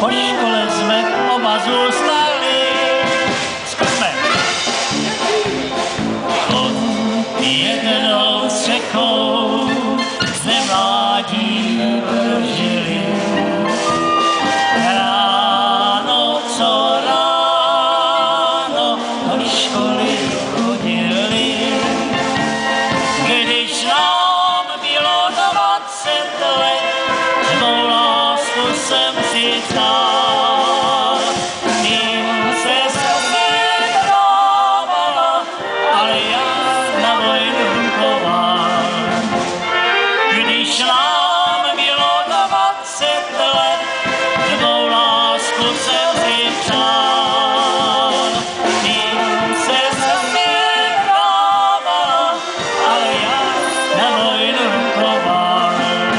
po škole jsme oba zůstali. Zkusme. Pod jednou střechou jsme mládí prožili. Ráno co ráno do školy chodili. Když nám bylo 20 let, tvou lásku jsem si vzal. Tím se svědovala, ale já na vojnu koval. Když nám bylo 20 let, tvou lásku jsem si vzal. Tím se svědovala, ale já na vojnu koval.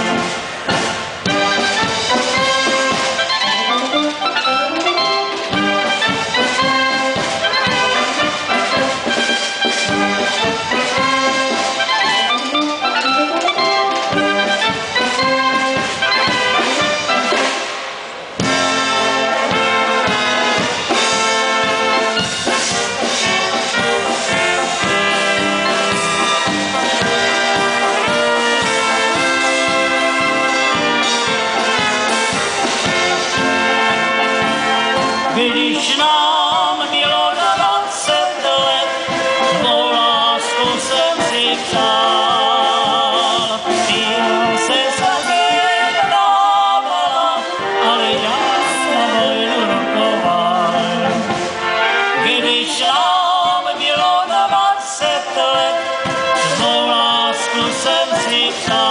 Když nám bylo 20 let, tvou lásku jsem si vzal. Tím se zavědovala, ale já na vojnu rukoval. Když nám bylo 20 let, tvou lásku jsem si vzal.